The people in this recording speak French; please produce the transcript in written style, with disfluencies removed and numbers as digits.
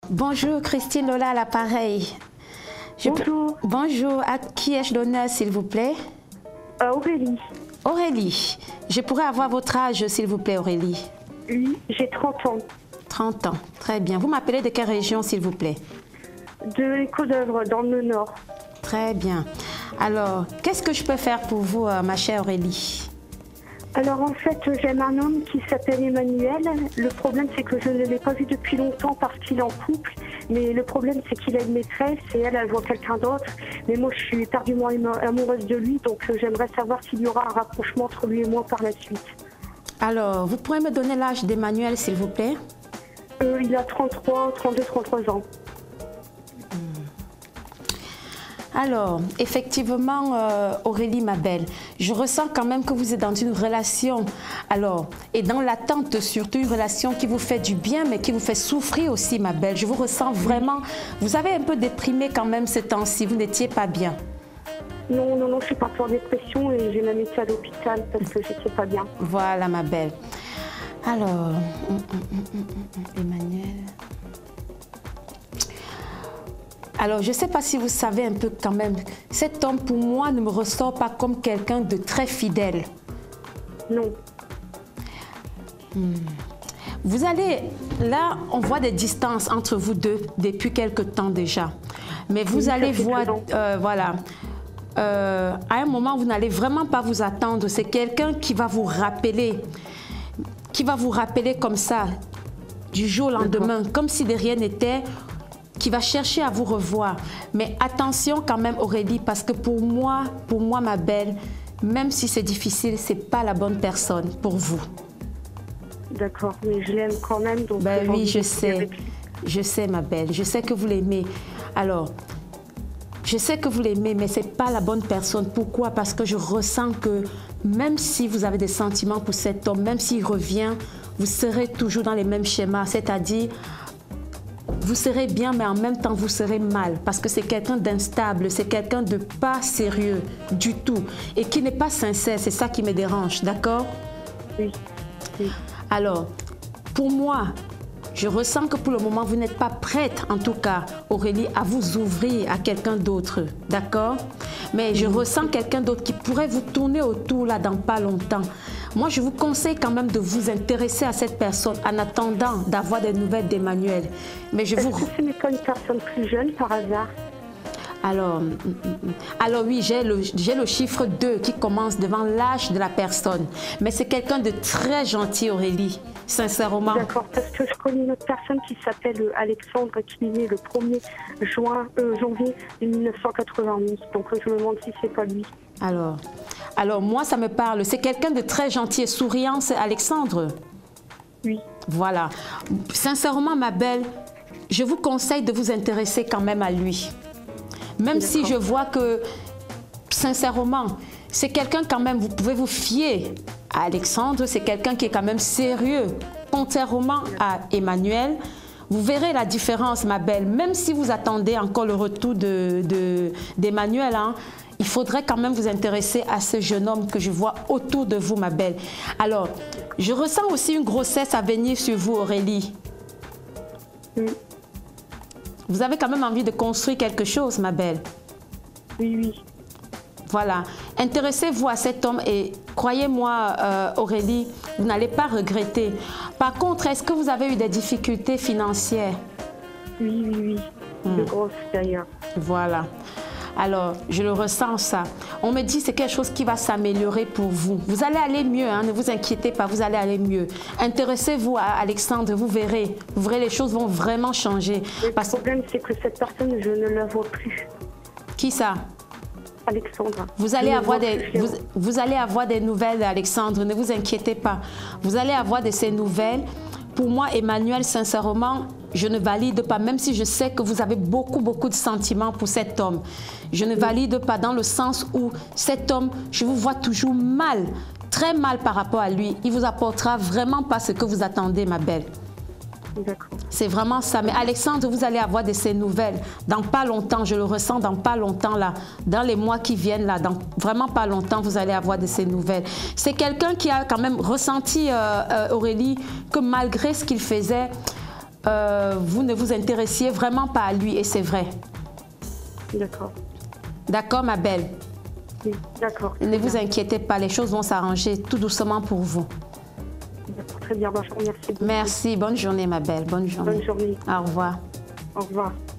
Bonjour, Christine Lola à l'appareil. Bonjour. Bonjour, à qui ai-je l'honneur, s'il vous plaît? Aurélie. Aurélie, je pourrais avoir votre âge, s'il vous plaît, Aurélie? Oui, j'ai 30 ans. 30 ans, très bien. Vous m'appelez de quelle région, s'il vous plaît? De l'Écho d'Œuvre, dans le Nord. Très bien. Alors, qu'est-ce que je peux faire pour vous, ma chère Aurélie? Alors en fait, j'aime un homme qui s'appelle Emmanuel. Le problème, c'est que je ne l'ai pas vu depuis longtemps parce qu'il est en couple. Mais le problème, c'est qu'il a une maîtresse et elle voit quelqu'un d'autre. Mais moi, je suis éperdument amoureuse de lui, donc j'aimerais savoir s'il y aura un rapprochement entre lui et moi par la suite. Alors, vous pourrez me donner l'âge d'Emmanuel, s'il vous plaît? Il a 33, 32, 33 ans. Alors, effectivement, Aurélie, ma belle, je ressens quand même que vous êtes dans une relation, alors, et dans l'attente surtout, une relation qui vous fait du bien, mais qui vous fait souffrir aussi, ma belle. Je vous ressens vraiment, vous avez un peu déprimé quand même ces temps-ci, vous n'étiez pas bien. Non, je suis pas en dépression et j'ai même été à l'hôpital parce que j'étais pas bien. Voilà, ma belle. Alors, Emmanuel... Alors, je ne sais pas si vous savez un peu quand même, cet homme pour moi ne me ressort pas comme quelqu'un de très fidèle. Non. Vous allez, là, on voit des distances entre vous deux depuis quelque temps déjà. Mais vous allez voir, voilà, à un moment, vous n'allez vraiment pas vous attendre. C'est quelqu'un qui va vous rappeler comme ça, du jour au lendemain, comme si de rien n'était, qui va chercher à vous revoir. Mais attention quand même, Aurélie, parce que pour moi, ma belle, même si c'est difficile, ce n'est pas la bonne personne pour vous. D'accord, mais je l'aime quand même. Donc ben oui, je sais, ma belle, je sais que vous l'aimez. Alors, je sais que vous l'aimez, mais ce n'est pas la bonne personne. Pourquoi? Parce que je ressens que même si vous avez des sentiments pour cet homme, même s'il revient, vous serez toujours dans les mêmes schémas, c'est-à-dire vous serez bien, mais en même temps, vous serez mal. Parce que c'est quelqu'un d'instable, c'est quelqu'un de pas sérieux du tout. Et qui n'est pas sincère, c'est ça qui me dérange, d'accord? Oui. Alors, pour moi, je ressens que pour le moment, vous n'êtes pas prête, en tout cas, Aurélie, à vous ouvrir à quelqu'un d'autre, d'accord? Mais je ressens quelqu'un d'autre qui pourrait vous tourner autour, là, dans pas longtemps. Moi, je vous conseille quand même de vous intéresser à cette personne en attendant d'avoir des nouvelles d'Emmanuel. Mais je vous... Est-ce que ce n'est pas une personne plus jeune, par hasard? Alors oui, j'ai le chiffre 2 qui commence devant l'âge de la personne. Mais c'est quelqu'un de très gentil, Aurélie, sincèrement. D'accord, parce que je connais une autre personne qui s'appelle Alexandre, qui est né le 1er janvier 1991. Donc je me demande si c'est pas lui. Alors moi, ça me parle. C'est quelqu'un de très gentil et souriant, c'est Alexandre? Oui. Voilà. Sincèrement, ma belle, je vous conseille de vous intéresser quand même à lui. Même si je vois que, sincèrement, c'est quelqu'un quand même, vous pouvez vous fier à Alexandre, c'est quelqu'un qui est quand même sérieux. Contrairement à Emmanuel, vous verrez la différence, ma belle. Même si vous attendez encore le retour d'Emmanuel, hein, il faudrait quand même vous intéresser à ce jeune homme que je vois autour de vous, ma belle. Alors, je ressens aussi une grossesse à venir sur vous, Aurélie. Oui. Vous avez quand même envie de construire quelque chose, ma belle. Oui. Voilà. Intéressez-vous à cet homme et croyez-moi, Aurélie, vous n'allez pas regretter. Par contre, est-ce que vous avez eu des difficultés financières? Oui. De grosses d'ailleurs. Voilà. Alors, je le ressens ça. On me dit que c'est quelque chose qui va s'améliorer pour vous. Vous allez aller mieux, hein, ne vous inquiétez pas, vous allez aller mieux. Intéressez-vous à Alexandre, vous verrez. Vous verrez, les choses vont vraiment changer. Le problème, c'est que cette personne, je ne la vois plus. Qui ça? Alexandre. Vous allez avoir des nouvelles d'Alexandre, ne vous inquiétez pas. Vous allez avoir de ces nouvelles. Pour moi, Emmanuel, sincèrement, je ne valide pas, même si je sais que vous avez beaucoup de sentiments pour cet homme. Je ne valide pas dans le sens où cet homme, je vous vois toujours mal, très mal par rapport à lui. Il vous apportera vraiment pas ce que vous attendez, ma belle. C'est vraiment ça. Mais Alexandre, vous allez avoir de ces nouvelles dans pas longtemps. Je le ressens dans pas longtemps, là. Dans les mois qui viennent, là. Dans vraiment pas longtemps, vous allez avoir de ces nouvelles. C'est quelqu'un qui a quand même ressenti, Aurélie, que malgré ce qu'il faisait, vous ne vous intéressiez vraiment pas à lui et c'est vrai. D'accord. D'accord, ma belle? Oui, d'accord. Ne vous inquiétez pas, les choses vont s'arranger tout doucement pour vous. D'accord, très bien, je vous remercie beaucoup. Merci, bonne journée, ma belle. Bonne journée. Bonne journée. Au revoir. Au revoir.